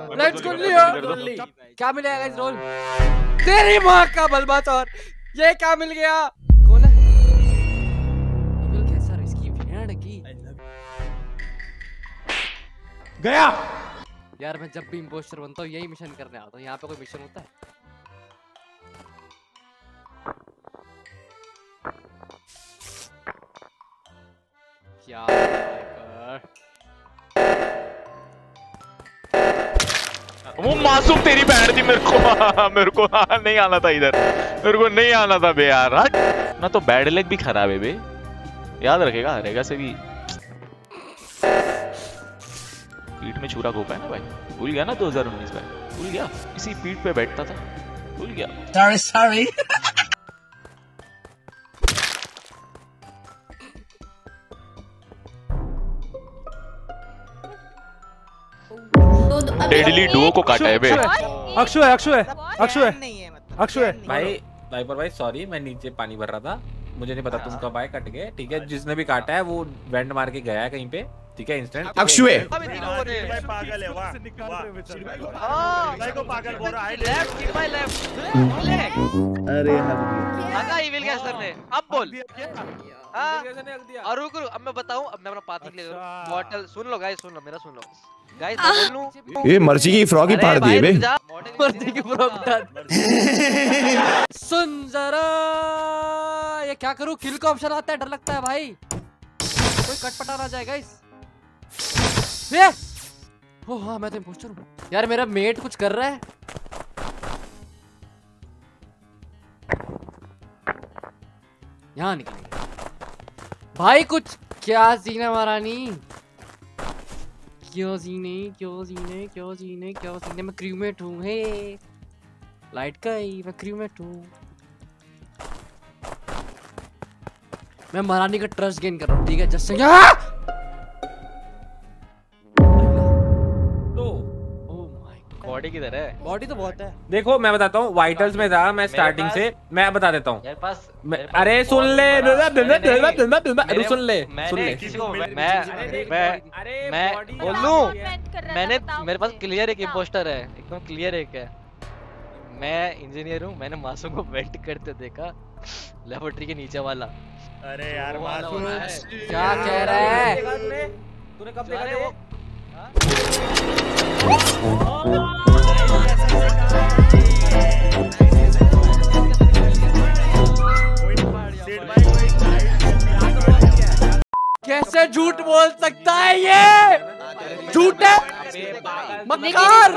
Let's go लियो। क्या मिलेगा guys role? तेरी माँ का बलबा चौर, ये क्या मिल गया? कौन है? इविल कैसा इसकी भेड़ की गया यार। मैं जब भी इंपोस्टर बनता हूँ यही मिशन करने आता हूँ। यहाँ पे कोई मिशन होता है? क्या वो मासूम तेरी बहन थी। मेरे को नहीं आना था इधर, मेरे को नहीं आना था बे यार। हट ना, तो बैड लक भी खराब है बे, याद रखेगा। हरेगा से भी पीठ में छुरा घोपा है ना भाई। भूल गया ना 2019 में, भूल गया। इसी पीठ पे बैठता था, भूल गया। सॉरी डेडली डुओ को काटा है बे। अक्षु है भाई भाई सॉरी, मैं नीचे पानी भर रहा था, मुझे नहीं पता तुम कब आए, कट गए। ठीक है, जिसने भी काटा है वो वेंट मार के गया है कहीं पे। ठीक है, इंस्टेंट अक्षु है। भाई पागल है। वाह भाई को पागल बोल रहा है। Left kit by left. अरे लगा इविल के सर ने। अब बोल। और रुक अब मैं बताऊं। अब मैं अपना पाती ले बॉटल सुन लो गाइस, सुन लो मेरा, सुन लो गाइस। मैं बोल लूं ये मर्जी की फ्रॉक ही फाड़ दिए बे। मर्जी की फ्रॉक डाल। सुन जरा, ये क्या करूं? किल का ऑप्शन आता है, डर लगता है भाई, कोई कटपटा ना जाए गाइस। ये ओ हाँ, मैं तो इंपोस्टर हूँ यार। मेरा मेट कुछ कर रहा है। यहाँ निकलेंगे भाई। कुछ क्या सीन है महारानी? क्यों सीने मैं क्रूमेट हूँ। हे लाइट का ही मैं क्रूमेट हूँ। मैं महारानी का ट्रस्ट गेन कर रहा हूँ। ठीक है, जस्ट बॉडी किधर है? बॉडी तो बहुत है। देखो मैं बताता हूँ, वाइटल्स में था मैं स्टार्टिंग से। मैं बता देता हूँ, अरे सुन ले, सुन ले। मैं बोल लूं, मैंने मेरे पास क्लियर एक इंपोस्टर है, एकदम क्लियर एक है। मैं इंजीनियर हूँ। मैंने मासूम को वेट करते देखा, लेबोरेटरी के नीचे वाला। अरे यार मासूम क्या कह रहा है? तूने कब देखा वो? कैसे झूठ बोल सकता है ये? झूठ है मक्कार।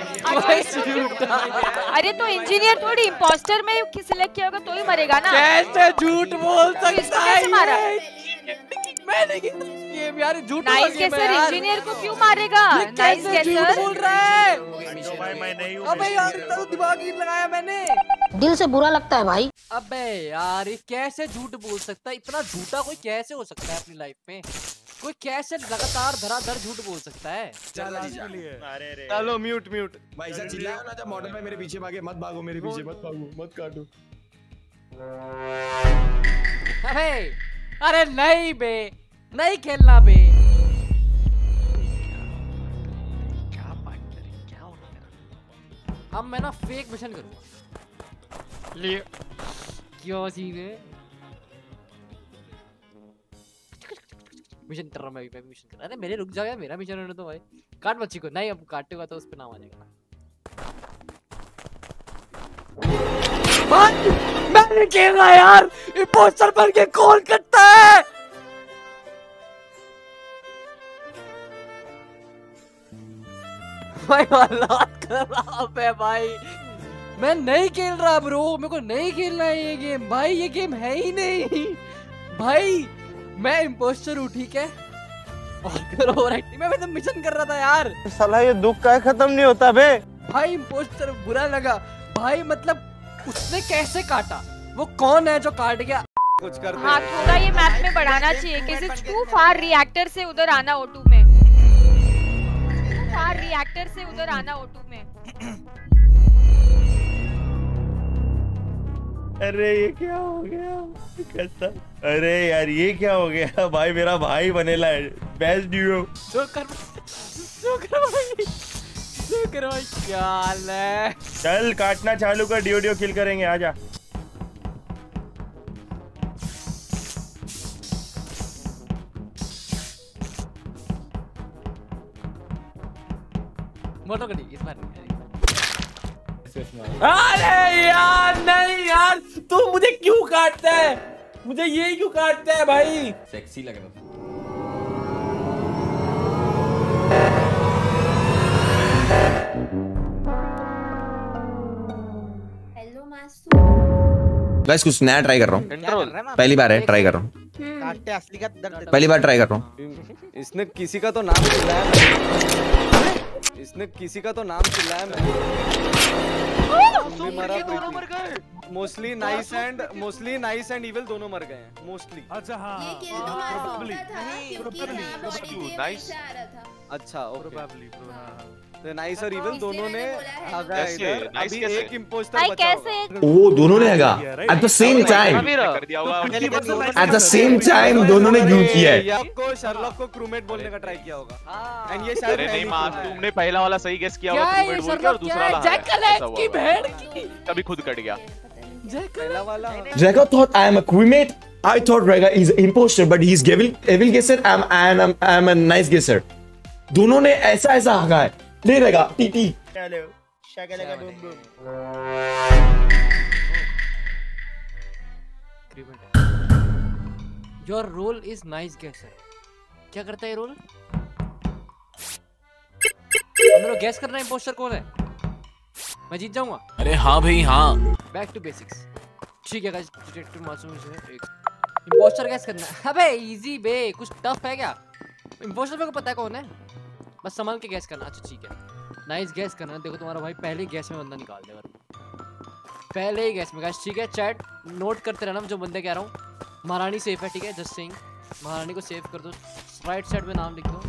अरे तो इंजीनियर थोड़ी इंपोस्टर में सिलेक्ट किया होगा तो ही मरेगा ना। कैसे झूठ बोल सकता है मारा? मैंने गेम यार झूठ नाइस गेसर इंजीनियर को क्यों मारेगा? नाइस गेसर बोल रहा है। भाई मैं नहीं हूं। अबे यार तो दिमाग ही लगाया मैंने। दिल से बुरा लगता है भाई। अबे यार ये कैसे झूठ बोल सकता है? इतना झूठा कोई कैसे हो सकता है अपनी लाइफ में? कोई कैसे लगातार धराधर झूठ बोल सकता है? चलो म्यूट भाई ऐसा चिल्लाओ ना जब मॉडल में मेरे पीछे भागे। मत भागो मेरे पीछे, मत भागो, मत काटो। अरे नहीं बे, नहीं खेलना बे। क्या बात करें, क्या होना मेरा? अब मैं ना फेक मिशन करूंगा। क्यों सीन है? मिशन कर रहा हूं मैं भी मिशन कर रहा। अरे मेरे रुक जाओ यार, मेरा मिशन होने दो भाई। काट बच्ची को। नहीं अब काटेगा तो उस पे नाम आ जाएगा। मैं नहीं खेल रहा यार। इंपोस्टर बन के कौन करता है? भाई हालात खराब है भाई। मैं नहीं खेल रहा ब्रो, मेरे को नहीं खेलना है ये गेम भाई। ये गेम है ही नहीं भाई। मैं इंपोस्टर हूँ ठीक है, और करो राइट। मैं तो मिशन कर रहा था यार। साला ये दुख का खत्म नहीं होता बे। भाई इंपोस्टर बुरा लगा भाई। मतलब उसने कैसे काटा? वो कौन है जो काट गया? कुछ करते। हाँ थोड़ा ये मैप में बढ़ाना चाहिए। किसी टू फार रिएक्टर से उधर आना O2 में। फार रिएक्टर से उधर आना O2 में। अरे ये क्या हो गया? कैसा? अरे यार ये क्या हो गया? भाई मेरा भाई बनेला है। Best duo. जो कर भाई, जो कर भाई, क्या हाल है? चल काटना चालू कर, डियो किल करेंगे, आजा। मोटो कटी इस बार नहीं। अरे यार नहीं यार, तू मुझे क्यों काटता है? मुझे ये क्यों काटता है भाई? सेक्सी लग रहा था। हेलो मासूम। गाइस कुछ नया ट्राई कर रहा हूँ, पहली बार है, ट्राई कर रहा हूँ, काटे असली का दर्द। पहली बार ट्राई कर रहा हूँ। इसने किसी का तो नाम चिल्लाया, इसने किसी का तो नाम चिल्लाया। मोस्टली नाइस एंड इविल दोनों मर गए हैं मोस्टली। अच्छा हाँ, ये किल तो मासूम का था क्योंकि ना बॉडी टेप नाइस आ रहा था। अच्छा ओके, नाइस और इविल दोनों ने आगा इधर। अभी एक इंपोस्टर बचा होगा। ओ दोनों ने आगा at the same time, at the same time दोनों ने क्यों किया है? आपको शर्लॉक को क्रूमेट बोलने का ट्राई किया होगा। एंड ये शायद नहीं तुमने पहला वाला सही गेस किया होगा, क्रूमेट बोल के, और दूसरा वाला जैकलेट की भेड़ की तभी खुद कट गया। पहला वाला Rega thought I am a crewmate. I thought Rega is an imposter, but he's evil guesser. I'm a nice guesser. दोनों ने ऐसा हगा है। ले Rega, टी। चलो शगलगा boom boom. Your role is nice guesser. क्या करता है ये रोल? हम लोग गैस करना है इंपोस्टर कौन है? मैं जीत जाऊंगा। अरे हाँ भाई हाँ। Back to basics. ठीक है गाइस, डिटेक्टिव मासूम से एक इंपोस्टर गैस करना है। अबे इजी बे, कुछ टफ है क्या? इंपोस्टर मेरे को पता है कौन है, बस संभाल के गैस करना। अच्छा ठीक है, नाइस गैस करना। देखो तुम्हारा भाई पहले ही गैस में बंदा निकाल देगा, पहले ही गैस में गाइस। ठीक है चैट नोट करते रहना जो बंदे कह रहा हूँ। महारानी सेफ है, ठीक है, जस्ट सेइंग। महारानी को सेव कर दो, राइट साइड में नाम लिख दो।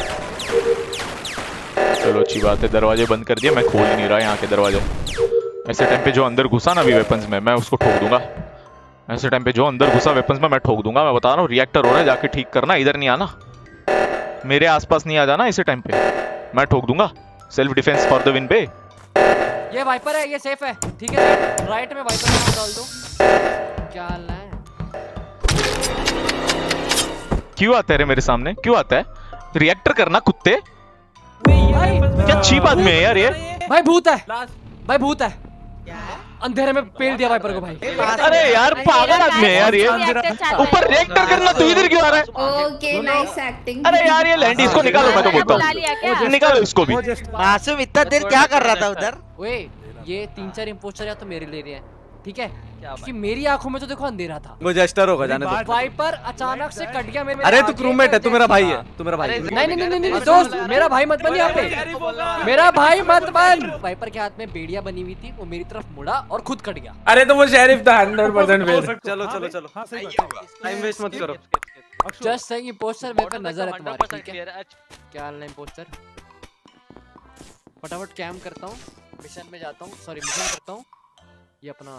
चलो अच्छी बात है, दरवाजे बंद कर दिए, मैं खोल नहीं रहा यहाँ के दरवाजे। ऐसे टाइम पे जो अंदर घुसा ना अभी वेपन्स में, मैं उसको ठोक दूंगा। ऐसे टाइम पे जो अंदर घुसा वेपन्स में, मैं ठोक दूंगा। मैं बता रहा हूँ, रिएक्टर हो रहा है, जाके ठीक करना, इधर नहीं आना, मेरे आसपास नहीं आ जाना। इसी टाइम पे मैं ठोक दूंगा। Self defence for the win बे। ये वाइपर है, ये सेफ है, ठीक है। राइट में वाइपर नाम डाल दो। क्या हाल है? क्यों आता है रे मेरे सामने, क्यों आता है? रिएक्टर करना कुत्ते, क्या चीप आदमी है यार ये। भाई भूत है, भाई भूत है, अंधेरे में पेल दिया वाइपर को भाई। अरे यार पागल आदमी है यार ये, ऊपर रिएक्टर करना, तू इधर क्यों आ रहा है? Okay nice acting. अरे यार ये लैंडी, इसको निकालो, मैं तो बोलता हूँ निकालो इसको भी। मासूम इतना देर क्या कर रहा था उधर? ओए ये 3-4 इंपोस्टर या तो मेरे ले रहे हैं, ठीक है, क्योंकि मेरी आंखों में तो देखो अंधेरा था। वो जस्टर होगा, जाने दो। वाइपर अचानक से कट गया मेरे। अरे तू क्रूमेट है, तू मेरा भाई है, तू मेरा भाई। नहीं दोस्त, मेरा भाई मत बन यहाँ पे, मेरा भाई मत बन। वाइपर के हाथ में बेड़िया बनी हुई थी, वो मेरी तरफ मुड़ा और खुद कट गया। अरे तो वो शेरिफ था 100%। चलो टाइम वेस्ट मत करो। जस्ट सेइंग इंपोस्टर मेरे पे नजर है तुम्हारी, ठीक है? क्या हाल है इंपोस्टर? फटाफट कैम करता हूँ, मिशन में जाता हूँ, सॉरी मिशन करता हूँ। ये अपना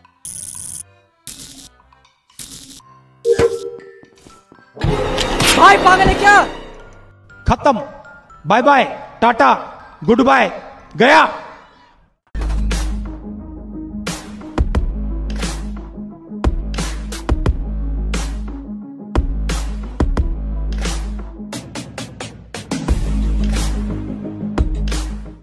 भाई पागल है क्या? खत्म, bye bye, ta-ta, goodbye, गया।